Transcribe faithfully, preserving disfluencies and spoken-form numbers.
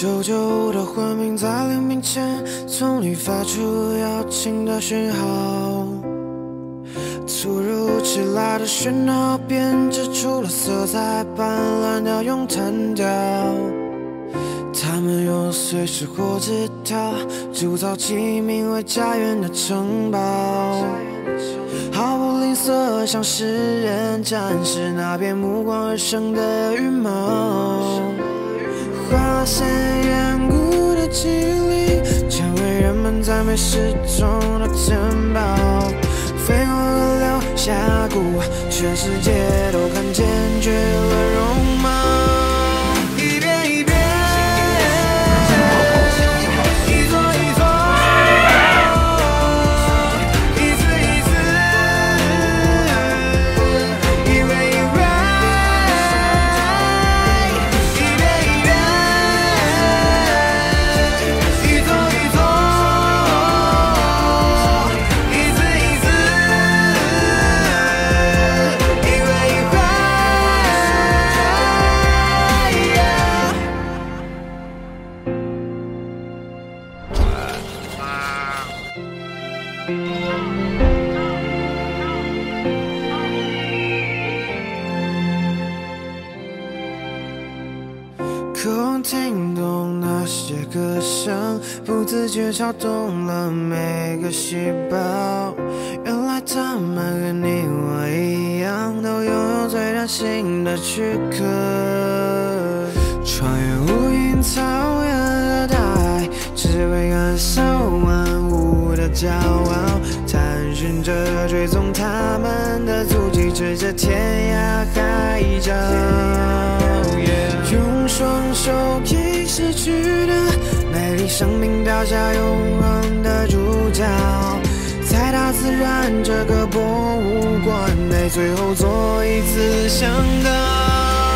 久久的昏迷在黎明前，从里发出邀请的讯号。突如其来的喧闹编织出了色彩斑斓的咏叹调。他们用碎石或枝条铸造起名为家园的城堡，毫不吝啬向世人展示那片目光而生的羽毛。发现远古的肌理，成为人们在美食中的珍宝。飞过河流峡谷，全世界都看见绝了容貌。一遍一遍，一座一座，一次一次，一位一位，一遍一遍，一座一座，一次一次，一位一位。渴望听懂那些歌声，不自觉撬动了每个细胞。原来他们跟你我一样，都拥有最崭新的躯壳。穿越无垠草原和大海，只为感受万物的骄傲。探寻着追踪他们的足迹，指着天涯海角。用双手给逝去的美丽生命标下永恒的主角，在大自然这个博物馆内，最后做一次向导。